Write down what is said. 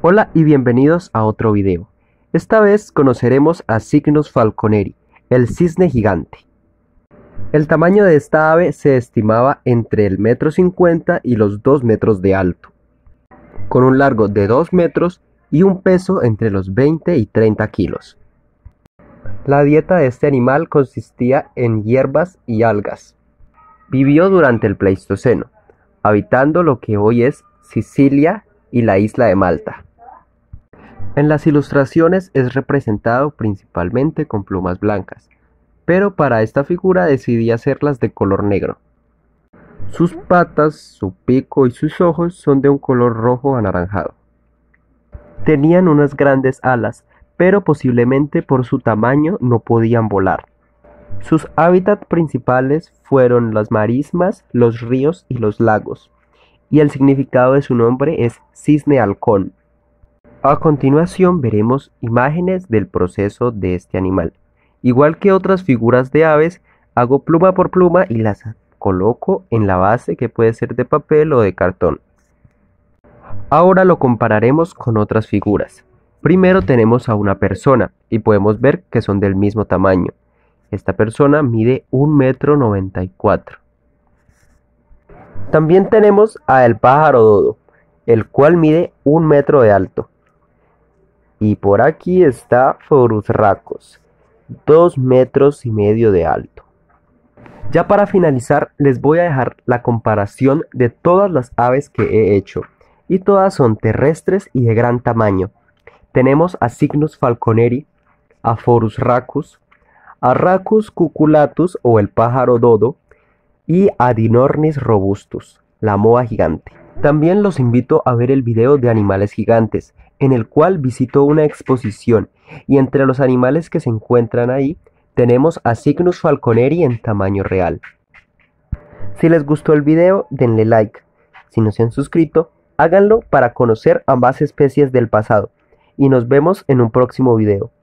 Hola y bienvenidos a otro video. Esta vez conoceremos a Cygnus falconeri, el cisne gigante. El tamaño de esta ave se estimaba entre el 1,50 m y los 2 metros de alto, con un largo de 2 metros y un peso entre los 20 y 30 kilos. La dieta de este animal consistía en hierbas y algas. Vivió durante el Pleistoceno, habitando lo que hoy es Sicilia y la isla de Malta. En las ilustraciones es representado principalmente con plumas blancas, pero para esta figura decidí hacerlas de color negro. Sus patas, su pico y sus ojos son de un color rojo anaranjado. Tenían unas grandes alas, pero posiblemente por su tamaño no podían volar. Sus hábitats principales fueron las marismas, los ríos y los lagos, y el significado de su nombre es cisne halcón. A continuación veremos imágenes del proceso de este animal. Igual que otras figuras de aves, hago pluma por pluma y las coloco en la base, que puede ser de papel o de cartón. Ahora lo compararemos con otras figuras. Primero tenemos a una persona y podemos ver que son del mismo tamaño. Esta persona mide 1,94 m. También tenemos a el pájaro dodo, el cual mide 1 metro de alto. Y por aquí está Phorus rhacos, 2,5 metros de alto. Ya para finalizar, les voy a dejar la comparación de todas las aves que he hecho, y todas son terrestres y de gran tamaño. Tenemos a Cygnus falconeri, a Phorus rhacus, a Rhacus cuculatus o el pájaro dodo, y a Dinornis robustus, la moa gigante. También los invito a ver el video de animales gigantes, en el cual visito una exposición, y entre los animales que se encuentran ahí tenemos a Cygnus falconeri en tamaño real. Si les gustó el video, denle like. Si no se han suscrito, háganlo para conocer a más especies del pasado, y nos vemos en un próximo video.